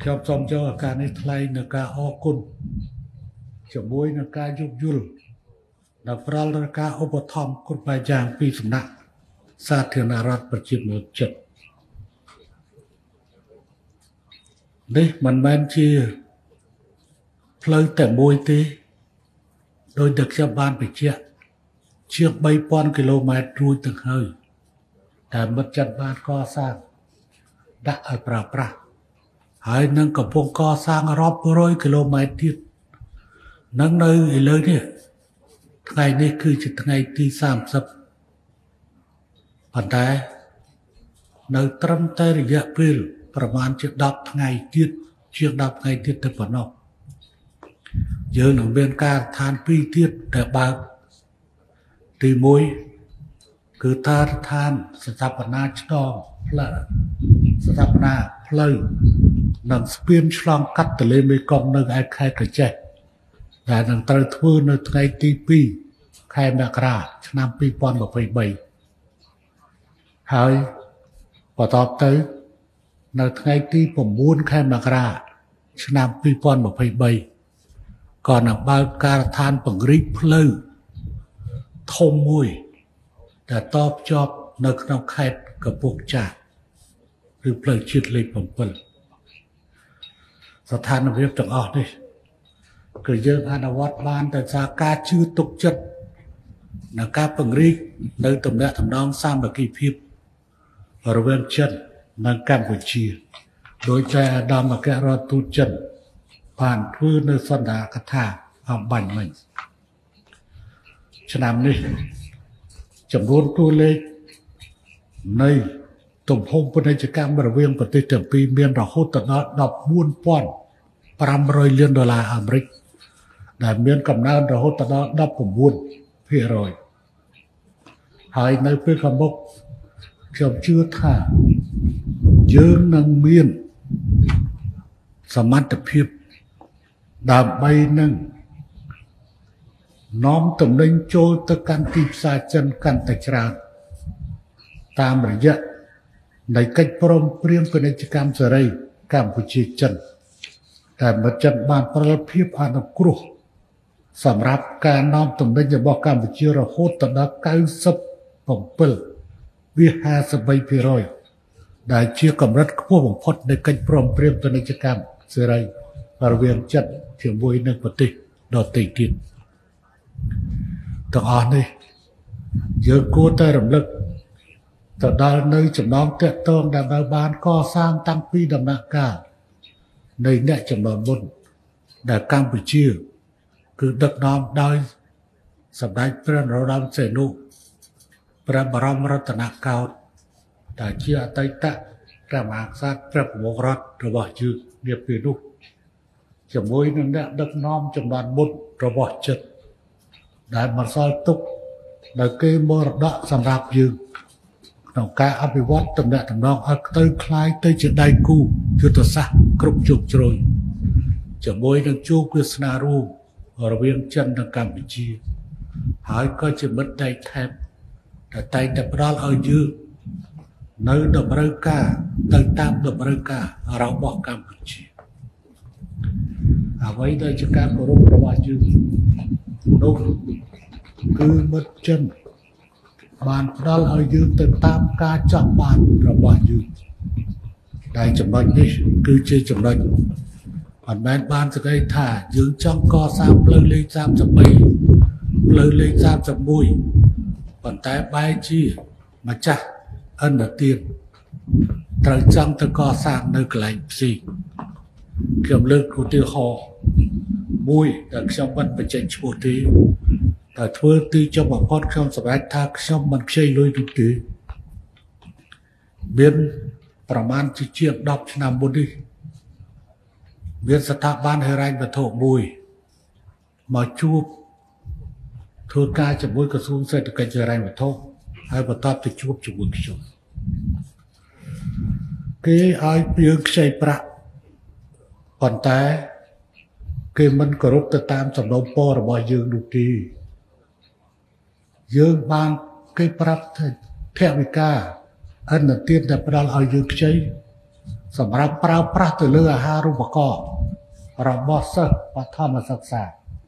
ខ្ញុំសូមចូលឱកាសនេះថ្លែងនូវការអរគុណជាមួយនឹងការយោគយល់ដល់ផ្ដល់នូវការឧបត្ថម្ភគ្រប់បែបយ៉ាងពីសំណាក់សាធារណរដ្ឋប្រជាមានិតចិត្តនេះមិនមែនជាផ្លូវតែមួយទេដោយតែខ្ញុំបានបញ្ជាក់ជាង 3,000 គីឡូម៉ែត្ររួចទៅហើយតែមិត្តចិត្តបានកសាងដាក់ឲ្យប្រើប្រាស់ហើយនឹងកំពុងកសាងរាប់រយគីឡូម៉ែត្រទៀតនឹងនៅឥឡូវនេះថ្ងៃនេះគឺជាថ្ងៃទី30ប៉ុន្តែនៅត្រឹមតែរយៈពេលប្រមាណជា10ថ្ងៃទៀតជាង10ថ្ងៃទៀតទៅប៉ុណ្ណោះយើងនឹងមានការឋាន2ទៀតដែលបើកទី1គឺថាឋានស្ថាបនាឆ្លងផ្លូវស្ថាបនាផ្លូវនិងស្ពានឆ្លងកាត់ទន្លេមេគង្គនៅឯខេត្តក្រចេះដែលនឹងត្រូវធ្វើនៅថ្ងៃទី2ខែមករាឆ្នាំ2023ហើយបន្តទៅនៅថ្ងៃទី9ខែមករាឆ្នាំ2023ក៏នឹងបើកការដ្ឋានពង្រីកផ្លូវធំមួយដែលតភ្ជាប់នៅក្នុងខេត្តកំពង់ចាមឬផ្លូវជាតិលេខ7ស្ថានភាពទាំងអស់នេះគឺយើងអនុវត្តបានដោយសារការជឿទុកចិត្តនិងការពង្រីកនៅទំនាក់ទំនងសាមគ្គីភាពរវាងចិននិងកម្ពុជាដោយតែអាដាមអគ្គរដ្ឋទូតចិនបានធ្វើនៅសន្និកថាអំបញ្ញមិញឆ្នាំនេះចំនួនតួលេខនៃទំហំពាណិជ្ជកម្មរវាងប្រទេសទាំងពីរមានរហូតដល់14,500 លានដុល្លារអាមេរិកដែលមានកំណើនរហូតដល់ 19% ហើយនៅពេលខាងមុខខ្ញុំជឿថាយើងនឹងមានសមត្ថភាពដើម្បីនឹងនាំទំនិញចូលទៅកាន់ទីផ្សារចិនកាន់តែច្រើនតាមរយៈនៃកិច្ចព្រមព្រៀងពាណិជ្ជកម្មសេរីកម្ពុជាចិនតែមិត្តចិនបានប្រលភាពអនុគ្រោះសម្រាប់ការនាំទំនិញរបស់កម្ពុជារហូតដល់ 97 វា 53% ដែលជាកម្រិតខ្ពស់បំផុតនៃកិច្ចព្រមព្រៀងពាណិជ្ជកម្មសេរីរវាងចិនជាមួយនឹងប្រទេសដទៃទៀតទាំងអស់នេះយើងគួរតែរំលឹកទៅដល់នៅចំណងទាក់ទងដែលបានកសាងតាំងពីដំណាក់កាលនៃអ្នកចំនួនមុនដែលកម្ពុជាគឺដឹកនាំដោយសម្ដេចព្រះនរោត្តមសីហនុព្រះបរមរតនកោដ្ឋដែលជាអតីតព្រះមហាក្សត្រព្រះប្រមុខរដ្ឋរបស់យើងនាពេលនោះជាមួយនឹងអ្នកដឹកនាំចំនួនមុនរបស់ចិត្តដែលបន្សល់ទុកនៅគេមរតកសម្រាប់យើងក្នុងការអភិវឌ្ឍទំនាក់ទំនងឲ្យទៅคล้ายទៅជាដៃគូយុទ្ធសាស្ត្រគ្រប់ជ្រុងជ្រោយជាមួយនឹងជួបវាសនារួមរវាងចិននិងកម្ពុជាហើយក៏ជាមិត្តដៃថែបដែលតែងតែផ្ដល់ឲ្យយើងនៅតម្រូវការទៅតាមតម្រូវការរបស់កម្ពុជាអ្វីដែលជាការគោរពរបស់យើងនោះគឺមិត្តចិនបានផ្ដល់ឲ្យយើងទៅតាមការចង់បានរបស់យើងដែលចំណុចនេះគឺជាចំណុចមិនមែនបានសេចក្តីថាយើងចង់កសាងផ្លូវលេខ33ផ្លូវលេខ31ប៉ុន្តែបែរជាម្ចាស់ឥណ្ឌាទានត្រូវចង់ទៅកសាងនៅកន្លែងផ្សេងខ្ញុំលើកឧទាហរណ៍មួយដែលខ្ញុំមិនបញ្ចេញឈ្មោះទេតែធ្វើទីចុងបំផុតខ្ញុំសម្រេចថាខ្ញុំមិនខ្ចីលុយនោះទេមានប្រមាណជា10ឆ្នាំមុននេះមានស្ថាប័នហិរញ្ញវត្ថុមួយមកជួបធ្វើការជាមួយក្រសួងសេដ្ឋកិច្ចហិរញ្ញវត្ថុហើយបន្តទៅជួបជាមួយខ្ញុំគេឲ្យយើងខ្ចីប្រាក់ប៉ុន្តែគេមិនគោរពទៅតាមសំណូមពររបស់យើងនោះទេយើងបានគេប្រាប់ថាថវិកាឥណ្ឌាទានដែលផ្ដល់ឲ្យយើងខ្ចីសម្រាប់ប្រើប្រាស់ទៅលើអាហារូបករណ៍របស់សិស្សបឋមសិក្សា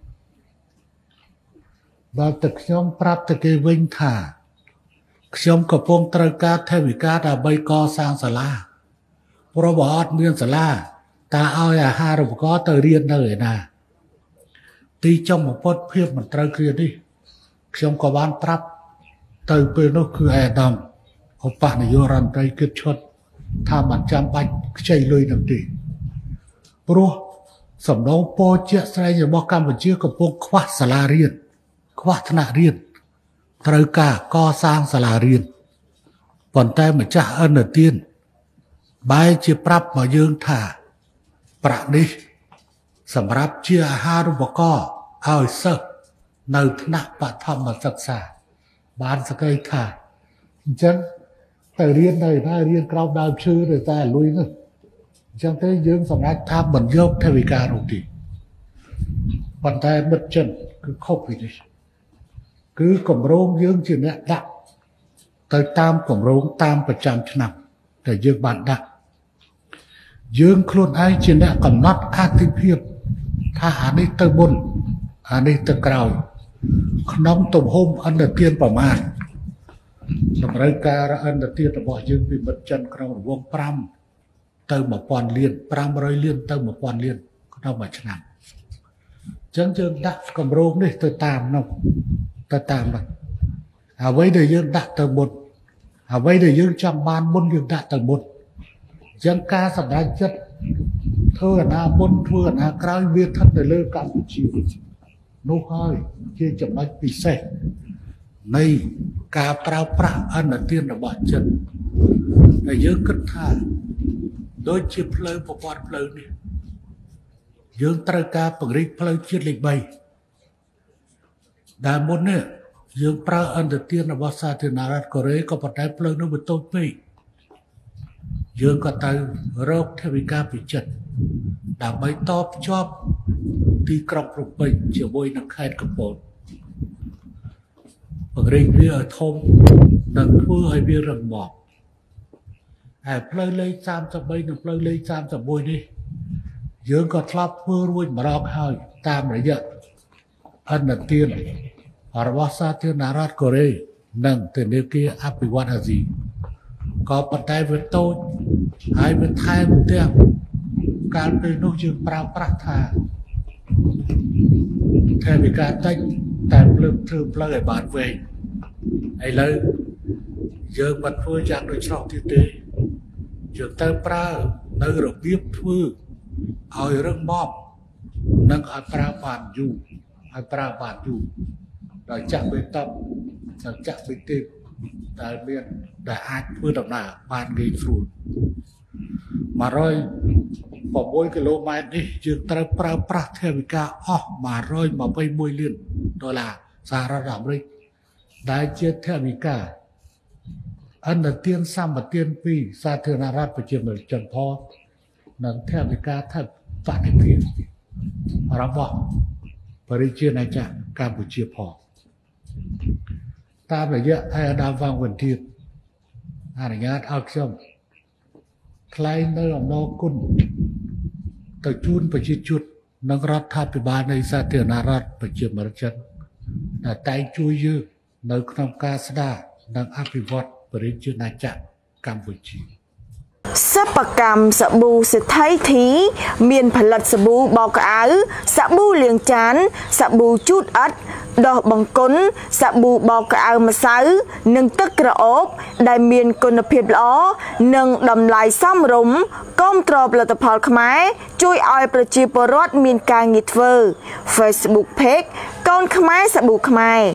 ដល់តែខ្ញុំប្រាប់ទៅគេវិញថាខ្ញុំកំពុងត្រូវការថវិកាដើម្បីកសាងសាលាព្រោះបើអត់មានសាលាតើឲ្យអាហារូបករណ៍ទៅរៀននៅឯណាទីចុងបំផុតភាពមិនត្រូវគ្នានេះខ្ញុំក៏បានប្រាប់ទៅពេលនោះគឺអាដាមឧបនាយករដ្ឋមន្ត្រីគិតឈុតថាមិនចាំបាច់ខ្ចីលុយនឹងទេព្រោះសំណងពោជាក់ស្ដែងរបស់កម្ពុជាកំពុងខ្វះសាលារៀនខ្វះថ្នាក់រៀនត្រូវការកសាងសាលារៀនប៉ុន្តែម្ចាស់ឥណទានបែរជាប្រាប់មកយើងថាប្រាក់នេះសម្រាប់ជាអាហារូបករណ៍ឲ្យសិស្សនៅថ្នាក់បឋមសិក្សាបានសង្កេតថាអញ្ចឹងទៅរៀននៅណារៀនក្រោមដើមឈើទៅតែលុយនោះអញ្ចឹងទៅយើងសម្រេចថាមិនយកថវិកានោះទេប៉ុន្តែមិត្តចិនគឺខុសពីនេះគឺគម្រោងយើងជាអ្នកដាក់ទៅតាមគម្រោងតាមប្រចាំឆ្នាំដែលយើងបានដាក់យើងខ្លួនឯងជាអ្នកកំណត់អាទិភាពថាអានេះទៅមុនអានេះទៅក្រោយក្នុងទំហំអន្តរជាតិប្រមាណតម្រូវការអន្តរជាតិរបស់យើងពីមិត្តចិនក្នុងរង្វង់5ទៅ1000លាន500លានទៅ1000លានក្នុងមួយឆ្នាំអញ្ចឹងយើងដាក់គម្រោងនេះទៅតាមនោះទៅតាមនោះអ្វីដែលយើងដាក់ទៅមុនអ្វីដែលយើងចង់បានមុនយើងដាក់ទៅមុនអញ្ចឹងការសម្រេចចិត្តធ្វើអាណាមុនធ្វើអាណាក្រោយវាស្ថិតនៅលើកម្ពុជានោះហើយជាចំណុចពិសេសនៃការប្រើប្រាស់អន្តរជាតិរបស់ចិនដែលយើងគិតថាដូចជាផ្លូវប្រព័ន្ធផ្លូវនេះយើងត្រូវការពង្រីកផ្លូវជាតិលេខ3ដែលមុននេះយើងប្រើអន្តរជាតិរបស់សាធារណរដ្ឋកូរ៉េក៏ប៉ុន្តែផ្លូវនោះវាតូចពេកយើងក៏ទៅរកថវិកាពីចិនដើម្បីតបភ្ជាប់ទីក្រុងភ្នំពេញជាមួយនឹងខេត្តកំពតពង្រីកវាឲ្យធំនិងធ្វើឲ្យវារឹងមាំហើយផ្លូវលេខ33និងផ្លូវលេខ31នេះយើងក៏ធ្លាប់ធ្វើរួចម្ដងហើយតាមរយៈអន្តរជាតិរបស់សាធារណរដ្ឋកូរ៉េនិងធនាគារអភិវឌ្ឍន៍អាស៊ីក៏ប៉ុន្តែវាតូចហើយវាថែមទាំងកាលពេលនោះយើងប្រើប្រាស់ថាថវិកាតិចតែភ្លើងធ្វើផ្លូវឲ្យបានវែងឥឡូវយើងមិនធ្វើយ៉ាងដូចឆ្លោះទៀតទេយើងទៅប្រើនៅរបៀបធ្វើឲ្យរឹងមាំនិងឲ្យប្រើបានយូរដោយចាក់បេតុងនិងចាក់ប៊ីទេពដែលមានដែលអាចធ្វើដំណើរបានងាយស្រួល106គីឡូម៉ែត្រនេះយើងត្រូវប្រើប្រាស់ថវិកាអស់121លានដុល្លារសហរដ្ឋអាមេរិកដែលជាថវិកាអន្តរជាតិសម្បទានពីសាធារណរដ្ឋប្រជាមានិតចិនផងនិងថវិកាថបតិភាពរបស់ប្រជាណាចក្រកម្ពុជាផងតាមរយៈអាដាមវ៉ាងវិនធានអនុញ្ញាតឲ្យខ្ញុំថ្លែងនៅអំណរគុណទៅជូនប្រជាជននិងរដ្ឋាភិបាលនៃសាធារណរដ្ឋប្រជាមានិតចិនដែលតែងជួយយើងនៅក្នុងការស្ដារនិងអភិវឌ្ឍប្រជាណាចក្រកម្ពុជាសិប្បកម្មសាប៊ូសេដ្ឋីធីមានផលិតសាប៊ូបោកក្អៅសាប៊ូលាងចានសាប៊ូជូតអិតដោះបង្គន់សាប៊ូបោកក្អៅម្សៅនិងទឹកក្រអូបដែលមានគុណភាពល្អនិងតម្លៃសមរម្យគាំទ្រផលិតផលខ្មែរជួយឲ្យប្រជាពលរដ្ឋមានការងារធ្វើ Facebook Page កូនខ្មែរសាប៊ូខ្មែរ